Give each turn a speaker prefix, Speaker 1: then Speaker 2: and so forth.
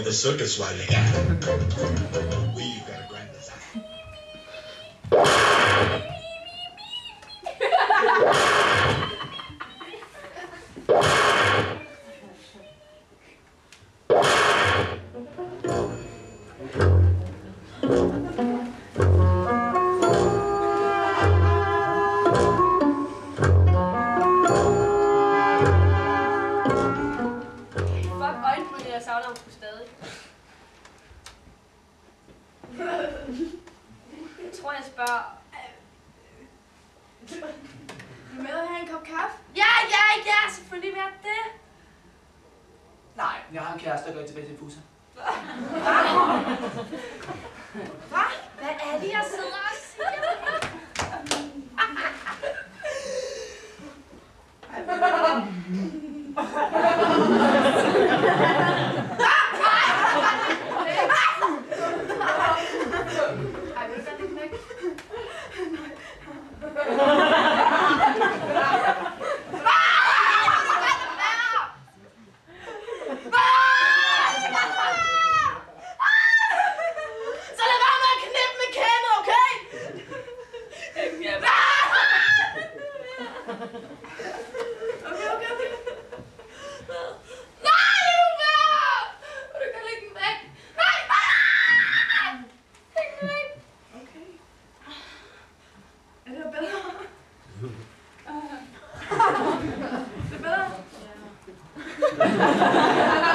Speaker 1: the circus riding. We've got a grand design.
Speaker 2: Jeg tror, jeg spørger... Vil du med at have en kop kaffe? Ja, selvfølgelig vil jeg det.
Speaker 3: Nej, jeg har en kæreste, der går tilbage til Fusa.
Speaker 2: Hvad? Hvad er det, jeg sidder og siger? Det er bedre?